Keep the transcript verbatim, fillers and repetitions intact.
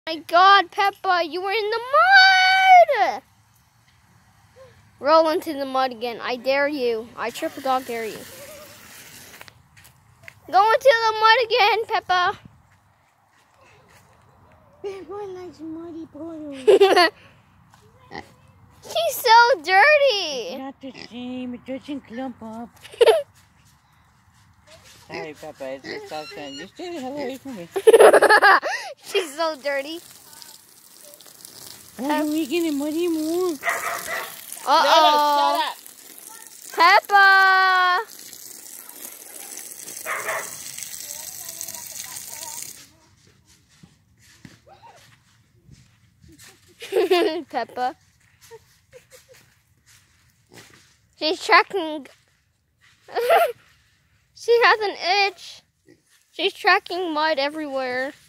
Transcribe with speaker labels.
Speaker 1: My God, Peppa, you were in the mud! Roll into the mud again. I dare you. I triple dog dare you. Go into the mud again, Peppa.
Speaker 2: Peppa likes muddy puddles.
Speaker 1: She's so dirty.
Speaker 2: It's not the same. It doesn't clump up. Sorry, Peppa. It's a stop sign. You stay the hell away from me.
Speaker 1: She's so dirty.
Speaker 2: Oh, you're making it muddy more.
Speaker 1: Uh-oh.
Speaker 2: Shut up.
Speaker 1: Peppa. Peppa. She's tracking. She has an itch. She's tracking mud everywhere.